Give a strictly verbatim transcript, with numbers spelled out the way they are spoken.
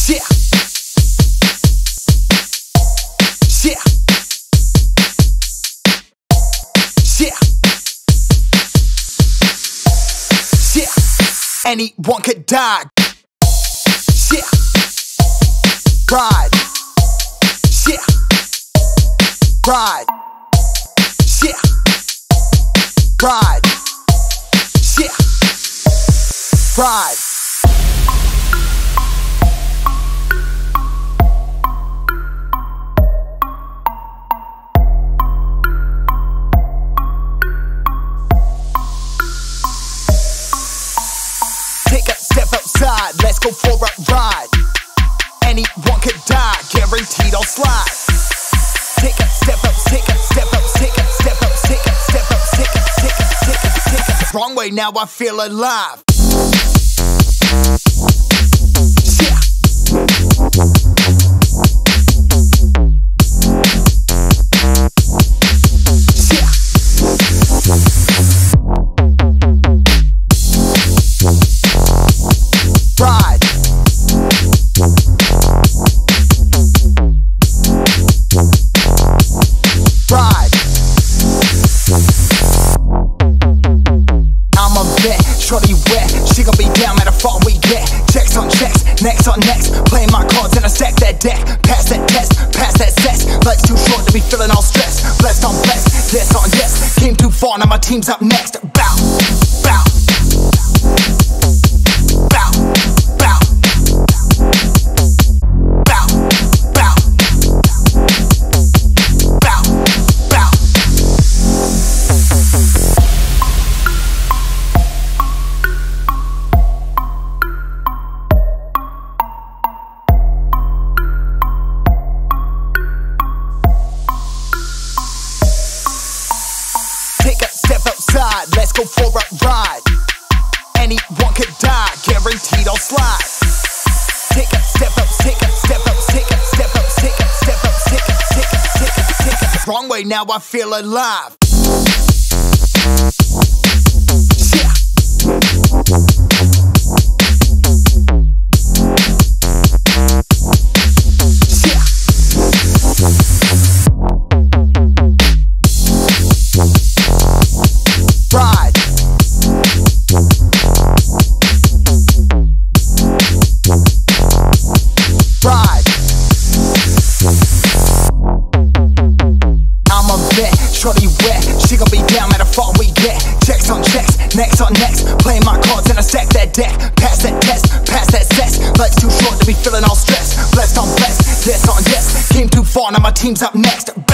Yeah. Yeah. Yeah. Yeah. Anyone could die. Yeah. Ride. Yeah. Ride. Yeah. Ride. Yeah. Ride. Take a step outside, let's go for a ride. Anyone could die, guaranteed I'll slide. Take a step up, take a step up, take a step up, take a step up, take a, take a, take a, take a. Wrong way, now I feel alive. Yeah. Yeah. Ride. Ride. I'm a vet, shorty wet. She gon' be down matter far we get. Checks on checks, next on next. Playing my cards and I stack that deck. Pass that test, pass that sex. Life's too short to be feeling all stressed. Blessed on blessed, yes on yes. Came too far, now my team's up next. Bow, bow. Bow, bow. Bow, bow. Bow, bow. Take a step outside, let's go for a ride. Anyone could die, guaranteed I'll slide. Take a step up, take a step up, take a step up, take a step up, take a, take a, take a, take a. Wrong way, now I feel alive. Yeah. Yeah. Ride. Ride. I'm a vet, shorty wet. She gon' be down matter far we get. Checks on checks, next on next. Playing my cards and I stack that deck. Pass that test, pass that sex. Life's too short to be feeling all stressed. Blessed on blessed, yes on yes. Came too far, now my team's up next.